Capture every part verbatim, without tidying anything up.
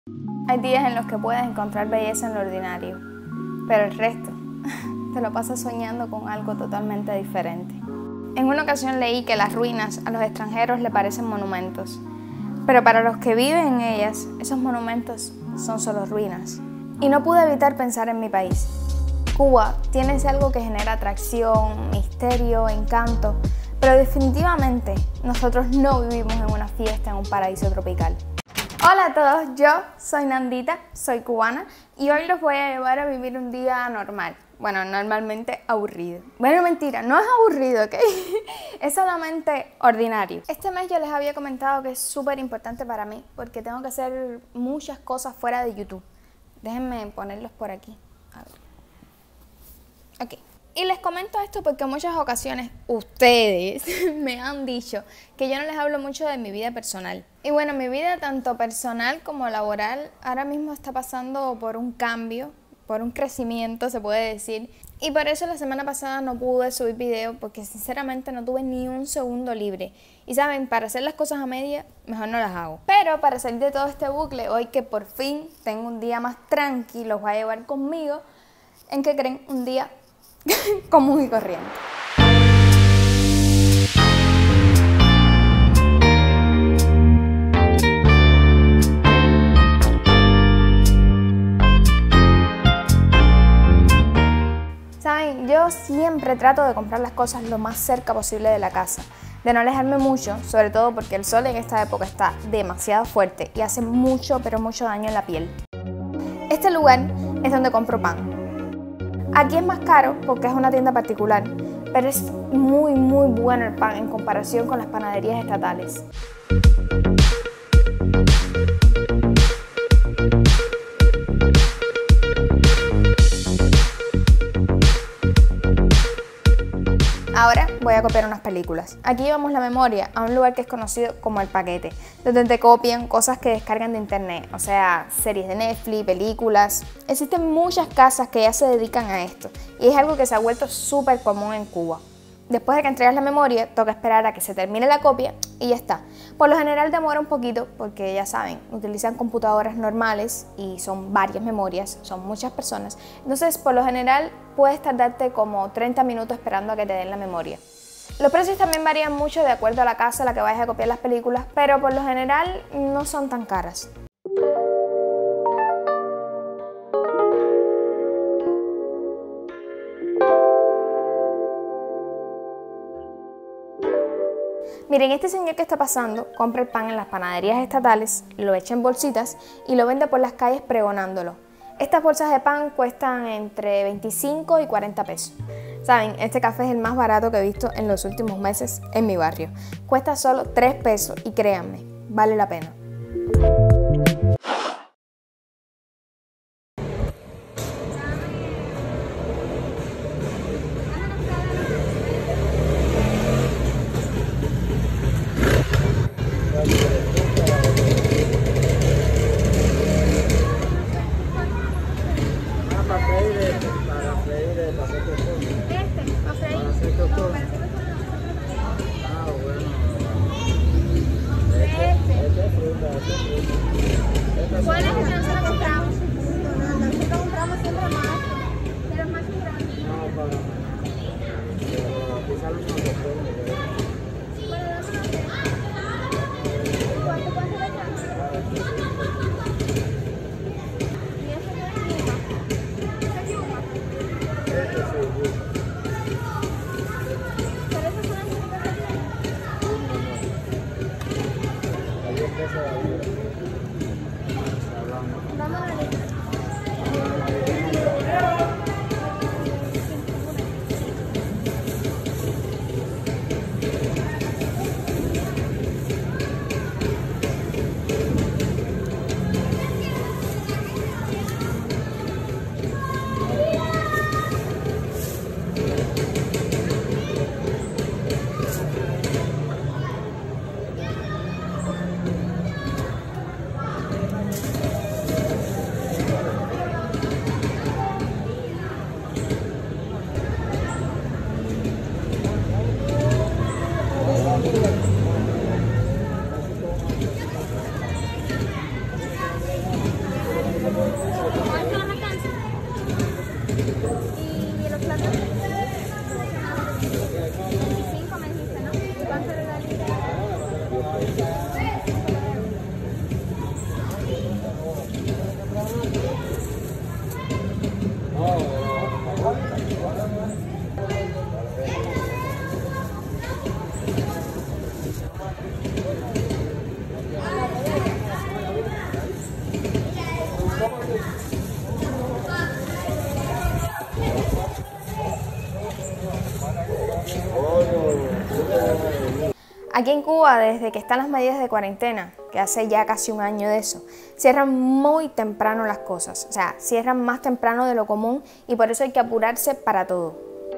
Hay días en los que puedes encontrar belleza en lo ordinario, pero el resto te lo pasas soñando con algo totalmente diferente. En una ocasión leí que las ruinas a los extranjeros le parecen monumentos, pero para los que viven en ellas, esos monumentos son solo ruinas. Y no pude evitar pensar en mi país. Cuba tiene ese algo que genera atracción, misterio, encanto, pero definitivamente nosotros no vivimos en una fiesta en un paraíso tropical. Hola a todos, yo soy Nandita, soy cubana y hoy los voy a llevar a vivir un día normal. Bueno, normalmente aburrido. Bueno, mentira, no es aburrido, ¿ok? Es solamente ordinario. Este mes yo les había comentado que es súper importante para mí porque tengo que hacer muchas cosas fuera de YouTube. Déjenme ponerlos por aquí. A ver. Ok. Y les comento esto porque en muchas ocasiones ustedes me han dicho que yo no les hablo mucho de mi vida personal. Y bueno, mi vida tanto personal como laboral ahora mismo está pasando por un cambio, por un crecimiento se puede decir. Y por eso la semana pasada no pude subir video porque sinceramente no tuve ni un segundo libre. Y saben, para hacer las cosas a media, mejor no las hago. Pero para salir de todo este bucle, hoy que por fin tengo un día más tranquilo, los voy a llevar conmigo. ¿En qué creen? Un día común y corriente. Saben, yo siempre trato de comprar las cosas lo más cerca posible de la casa, de no alejarme mucho, sobre todo porque el sol en esta época está demasiado fuerte y hace mucho, pero mucho daño en la piel. Este lugar es donde compro pan. Aquí es más caro porque es una tienda particular, pero es muy muy bueno el pan en comparación con las panaderías estatales. Ahora voy a copiar unas películas. Aquí llevamos la memoria a un lugar que es conocido como el paquete, donde te copian cosas que descargan de internet, o sea, series de Netflix, películas. Existen muchas casas que ya se dedican a esto y es algo que se ha vuelto súper común en Cuba. Después de que entregas la memoria, toca esperar a que se termine la copia y ya está. Por lo general demora un poquito porque ya saben, utilizan computadoras normales y son varias memorias, son muchas personas. Entonces, por lo general puedes tardarte como treinta minutos esperando a que te den la memoria. Los precios también varían mucho de acuerdo a la casa a la que vayas a copiar las películas, pero por lo general no son tan caras. Miren, este señor que está pasando compra el pan en las panaderías estatales, lo echa en bolsitas y lo vende por las calles pregonándolo. Estas bolsas de pan cuestan entre veinticinco y cuarenta pesos. Saben, este café es el más barato que he visto en los últimos meses en mi barrio. Cuesta solo tres pesos y créanme, vale la pena. Este, este fruta, este fruta. ¿Y los plátanos? veinticinco me dijiste, ¿no? ¿Y cuánto le daría? Aquí en Cuba, desde que están las medidas de cuarentena, que hace ya casi un año de eso, cierran muy temprano las cosas, o sea, cierran más temprano de lo común y por eso hay que apurarse para todo.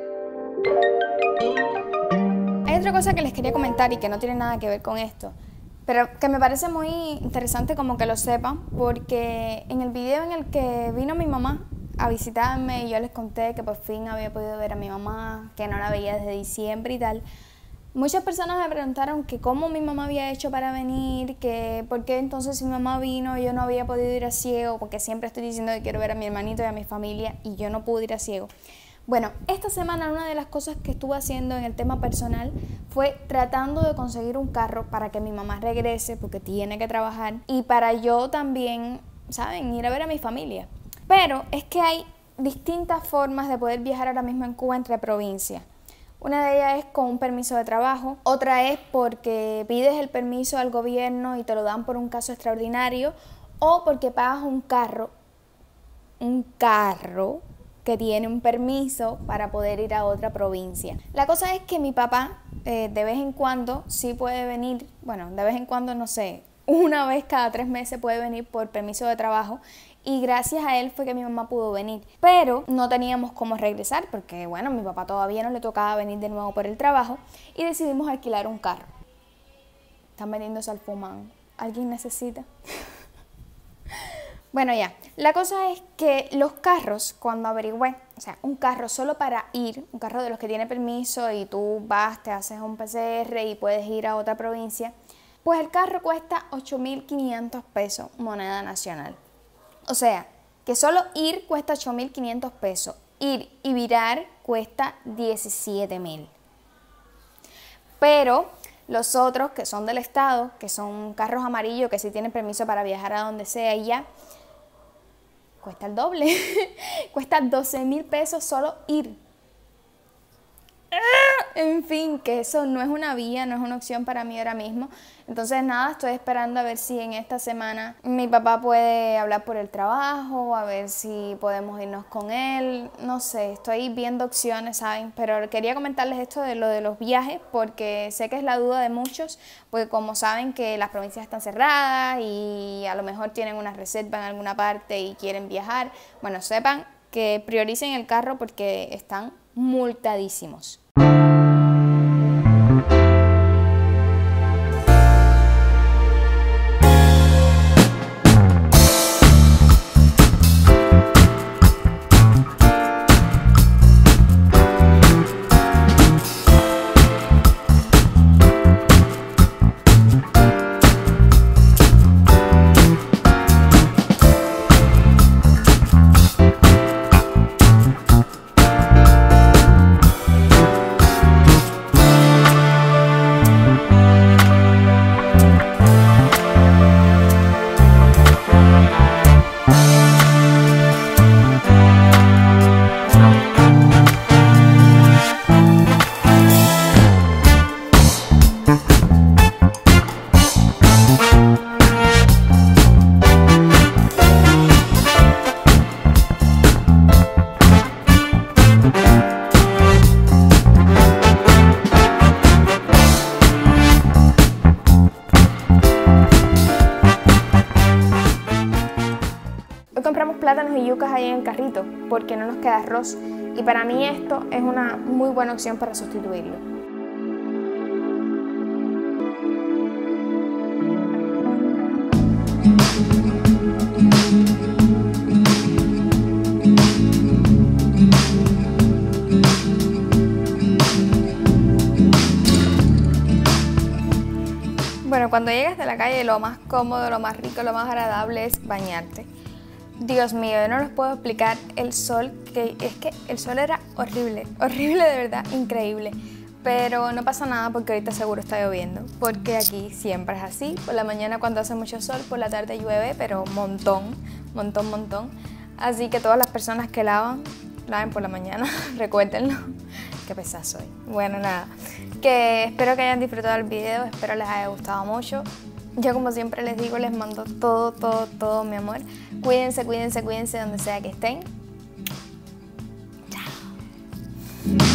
Hay otra cosa que les quería comentar y que no tiene nada que ver con esto, pero que me parece muy interesante como que lo sepan, porque en el video en el que vino mi mamá a visitarme y yo les conté que por fin había podido ver a mi mamá, que no la veía desde diciembre y tal, muchas personas me preguntaron que cómo mi mamá había hecho para venir, que por qué entonces si mi mamá vino yo no había podido ir a Ciego, porque siempre estoy diciendo que quiero ver a mi hermanito y a mi familia y yo no pude ir a Ciego. Bueno, esta semana una de las cosas que estuve haciendo en el tema personal fue tratando de conseguir un carro para que mi mamá regrese porque tiene que trabajar y para yo también, ¿saben?, ir a ver a mi familia. Pero es que hay distintas formas de poder viajar ahora mismo en Cuba entre provincias. Una de ellas es con un permiso de trabajo, otra es porque pides el permiso al gobierno y te lo dan por un caso extraordinario, o porque pagas un carro, un carro que tiene un permiso para poder ir a otra provincia. La cosa es que mi papá eh, de vez en cuando sí puede venir, bueno, de vez en cuando no sé, una vez cada tres meses puede venir por permiso de trabajo y gracias a él fue que mi mamá pudo venir. Pero no teníamos cómo regresar porque, bueno, mi papá todavía no le tocaba venir de nuevo por el trabajo y decidimos alquilar un carro. Están vendiendo salfumán. ¿Alguien necesita? Bueno, ya. La cosa es que los carros, cuando averigüé, o sea, un carro solo para ir, un carro de los que tiene permiso y tú vas, te haces un P C R y puedes ir a otra provincia, pues el carro cuesta ocho mil quinientos pesos, moneda nacional. O sea, que solo ir cuesta ocho mil quinientos pesos, ir y virar cuesta diecisiete mil. Pero los otros, que son del estado, que son carros amarillos, que sí tienen permiso para viajar a donde sea y ya, cuesta el doble. Cuesta doce mil pesos solo ir. En fin, que eso no es una vía, no es una opción para mí ahora mismo. Entonces nada, estoy esperando a ver si en esta semana mi papá puede hablar por el trabajo, a ver si podemos irnos con él, no sé, estoy viendo opciones, ¿saben? Pero quería comentarles esto de lo de los viajes porque sé que es la duda de muchos, porque como saben que las provincias están cerradas y a lo mejor tienen una reserva en alguna parte y quieren viajar, bueno, sepan que prioricen el carro porque están multadísimos. Compramos plátanos y yucas ahí en el carrito porque no nos queda arroz y para mí esto es una muy buena opción para sustituirlo. Bueno, cuando llegas de la calle lo más cómodo, lo más rico, lo más agradable es bañarte. Dios mío, yo no les puedo explicar el sol, que es que el sol era horrible, horrible de verdad, increíble. Pero no pasa nada porque ahorita seguro está lloviendo, porque aquí siempre es así. Por la mañana cuando hace mucho sol, por la tarde llueve, pero montón, montón, montón. Así que todas las personas que lavan, laven por la mañana, recuérdenlo. Qué pesada soy. Bueno, nada, que espero que hayan disfrutado el video, espero les haya gustado mucho. Yo, como siempre les digo, les mando todo, todo, todo mi amor. Cuídense, cuídense, cuídense donde sea que estén. Chao.